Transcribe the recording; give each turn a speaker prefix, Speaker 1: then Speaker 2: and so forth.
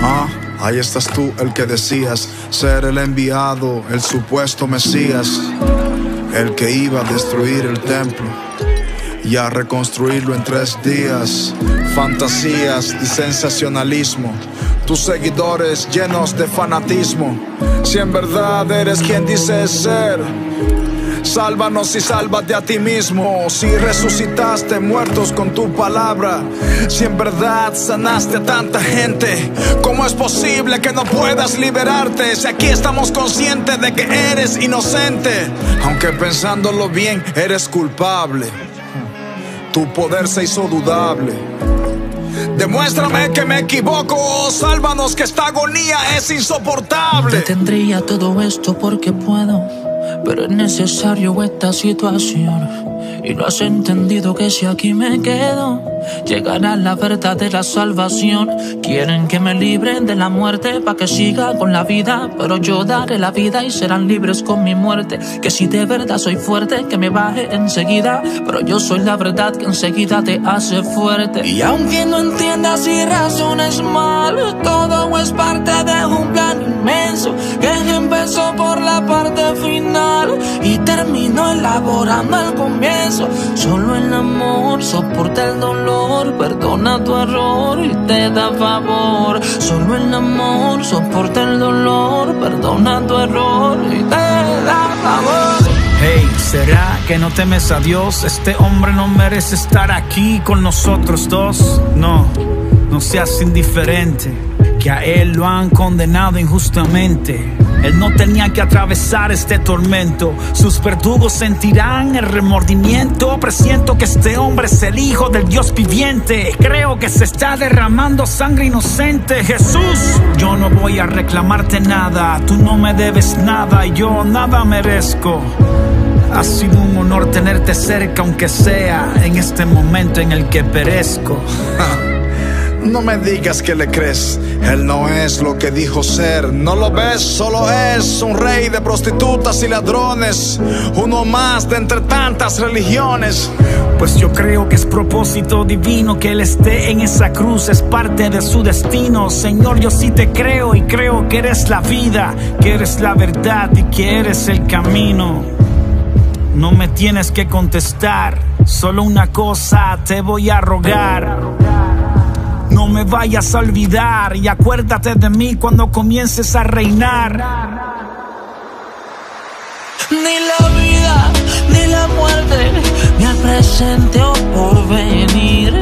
Speaker 1: Ahí estás tú, el que decías ser el enviado, el supuesto Mesías, el que iba a destruir el templo y a reconstruirlo en 3 días. Fantasías y sensacionalismo, tus seguidores llenos de fanatismo. Si en verdad eres quien dices ser, sálvanos y sálvate a ti mismo. Si resucitaste muertos con tu palabra, si en verdad sanaste a tanta gente, ¿cómo es posible que no puedas liberarte? Si aquí estamos conscientes de que eres inocente, aunque pensándolo bien eres culpable. Tu poder se hizo dudable. Demuéstrame que me equivoco, sálvanos que esta agonía es insoportable.
Speaker 2: Detendría todo esto porque puedo, pero es necesario esta situación. Y no has entendido que si aquí me quedo, llegará la verdadera salvación. Quieren que me libren de la muerte pa' que siga con la vida, pero yo daré la vida y serán libres con mi muerte. Que si de verdad soy fuerte, que me baje enseguida, pero yo soy la verdad que enseguida te hace fuerte. Y aunque no entiendas y razones mal, todo es parte de un plan inmenso que empezó por la parte final y terminó elaborando el comienzo. Solo el amor soporta el dolor, perdona tu error y te da favor. Solo el amor soporta el dolor, perdona tu error y te da favor.
Speaker 3: Hey, ¿será que no temes a Dios? Este hombre no merece estar aquí con nosotros dos. No seas indiferente, que a él lo han condenado injustamente. Él no tenía que atravesar este tormento. Sus verdugos sentirán el remordimiento. Presiento que este hombre es el hijo del Dios viviente. Creo que se está derramando sangre inocente. Jesús, yo no voy a reclamarte nada. Tú no me debes nada y yo nada merezco. Ha sido un honor tenerte cerca, aunque sea en este momento en el que perezco.
Speaker 1: No me digas que le crees, él no es lo que dijo ser. No lo ves, solo es un rey de prostitutas y ladrones, uno más de entre tantas religiones.
Speaker 3: Pues yo creo que es propósito divino que él esté en esa cruz, es parte de su destino. Señor, yo sí te creo y creo que eres la vida, que eres la verdad y que eres el camino. No me tienes que contestar, solo una cosa te voy a rogar. No me vayas a olvidar y acuérdate de mí cuando comiences a reinar.
Speaker 2: Ni la vida, ni la muerte, ni el presente o porvenir